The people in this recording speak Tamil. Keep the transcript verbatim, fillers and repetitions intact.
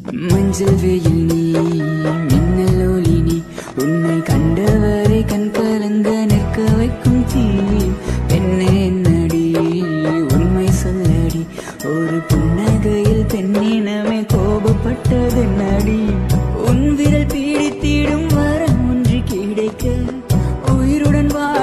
மஞ்சள் வெயில் நீ மின்னல் ஒளி நீ உன்னை கண்டவரை கண் கலங்க நிற்க வைக்கும் தீ என்ன என்னடி உண்மை சொல்லடி ஒரு புன்னகையில் பெண்ணினமே கோபப்பட்டது நடி உன் விரல் பீடித்திடும் வரம் ஒன்று கிடைக்க உயிருடன் வா